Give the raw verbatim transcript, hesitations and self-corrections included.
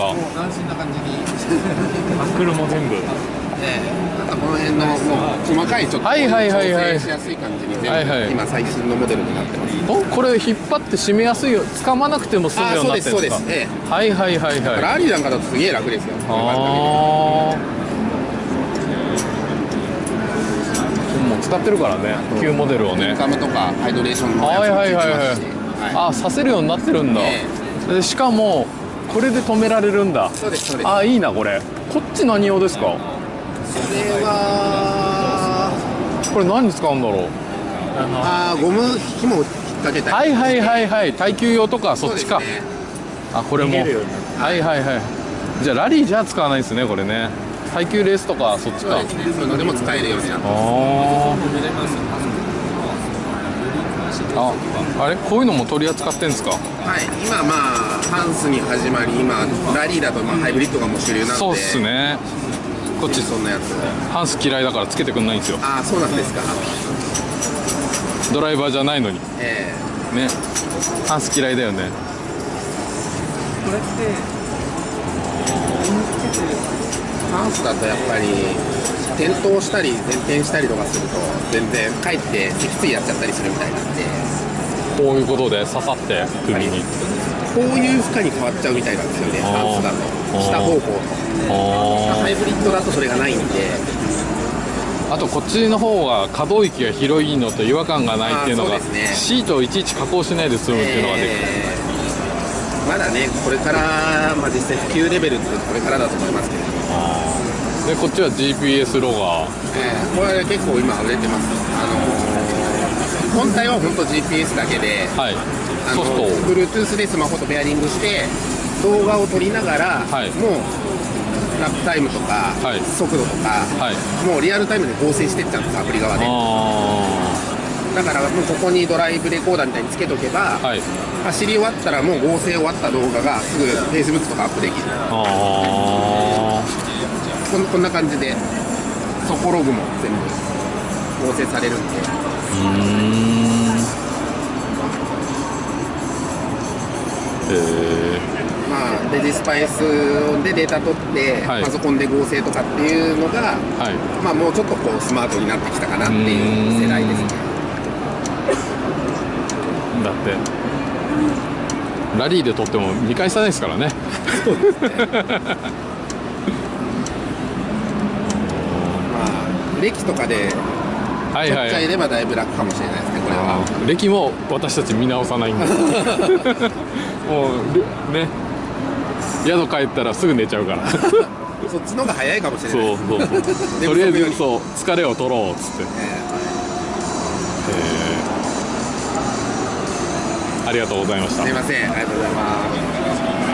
か。 もう斬新な感じにタックルも全部。 ええ、なんかこの辺のもう細かいちょっとはいはいはいはい調整しやすい感じに全部、 はいはい今最新のモデルになってます。 お、これ引っ張って締めやすいよ、掴まなくても済むようになってるんですか。 あ、そうですそうです、えはいはいはいだからはい。 アリーなんかだとすげえ楽ですよ。これがあるだけでああ、もう使ってるからね、旧モデルをね。 インカムとかハイドレーションのはいはいはいはい。 はい、 あ、させるようになってるんだ。 えでしかもこれで止められるんだ。 そうですそうです。 あ、いいなこれ。こっち何用ですか。 それはこれ何に使うんだろう。 あーゴム紐を引っ掛けたり、 はいはいはいはい。耐久用とかそっちか。 そうですね、 あ、これも。はいはいはい。じゃあラリーじゃ使わないですねこれね。耐久レースとかそっちか。 そうですね、そういうのでも使えるようになってます。 ああ、あれこういうのも取り扱ってんですか。 はい、今まあハンスに始まり、今ラリーだとまあハイブリッドがもう主流なんで。 そうっすね。こっちそんなやつ。 ハンス嫌いだからつけてくんないんですよ。 ああ、そうなんですか。 ドライバーじゃないのにえね。ハンス嫌いだよね。 これってハンスだとやっぱり転倒したり前転したりとかすると全然かえって脊椎やっちゃったりするみたいなんで、 こういうことで刺さって首に。 こういう負荷に変わっちゃうみたいなんですよね、ハンスだと下方向と。ハイブリッドだとそれがないんで。 あとこっちの方が可動域が広いのと違和感がないっていうのが、 あーそうですね、 シートをいちいち加工しないで済むっていうのができる、 えーまだね、これから、まあ、実際普及レベルってこれからだと思いますけど、 でこっちは ジーピーエス ロガー。 えーこれ結構今売れてます。あのー本体は本当 ジーピーエス だけで、 はい、 あのソフトを Bluetooth でスマホとペアリングして動画を撮りながら、 はいもうラップタイムとか、 はい速度とか、 はい。 もうリアルタイムで合成してっちゃうんです、アプリ側で。 あだからもうここにドライブレコーダーみたいにつけとけば、 あ、はい。 走り終わったらもう合成終わった動画がすぐ Facebook とかアップできる。 あこんこんな感じでソコログも全部合成されるんで。 あ、うーん。えまあ、レジスパイスでデータ取って、 はいパソコンで合成とかっていうのが、 ー、はい。 まあ、もうちょっとこうスマートになってきたかなっていう世代ですね。 だってラリーで撮っても見返さないですからね。 まあ、歴とかではい取っちゃはい。 えればだいぶ楽かもしれないですね、これは。 歴も私たち見直さないんで。もうね、宿帰ったらすぐ寝ちゃうから。 そっちの方が早いかもしれないそうです。 そうそう。とりあえずそう疲れを取ろうっつって。 えありがとうございましたーすい。ません、ありがとうございます。